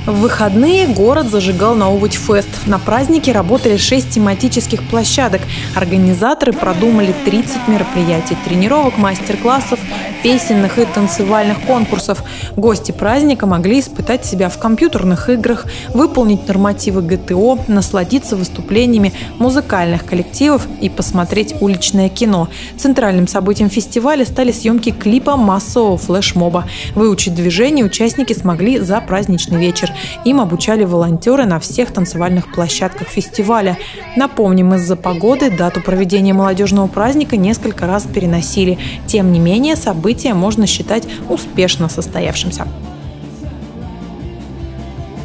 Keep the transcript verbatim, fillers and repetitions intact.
В выходные город зажигал на Уводь-фест. На празднике работали шесть тематических площадок. Организаторы продумали тридцать мероприятий, тренировок, мастер-классов, песенных и танцевальных конкурсов. Гости праздника могли испытать себя в компьютерных играх, выполнить нормативы гэ тэ о, насладиться выступлениями музыкальных коллективов и посмотреть уличное кино. Центральным событием фестиваля стали съемки клипа массового флешмоба. Выучить движение участники смогли за праздничный вечер. Им обучали волонтеры на всех танцевальных площадках фестиваля. Напомним, из-за погоды дату проведения молодежного праздника несколько раз переносили. Тем не менее, событие можно считать успешно состоявшимся.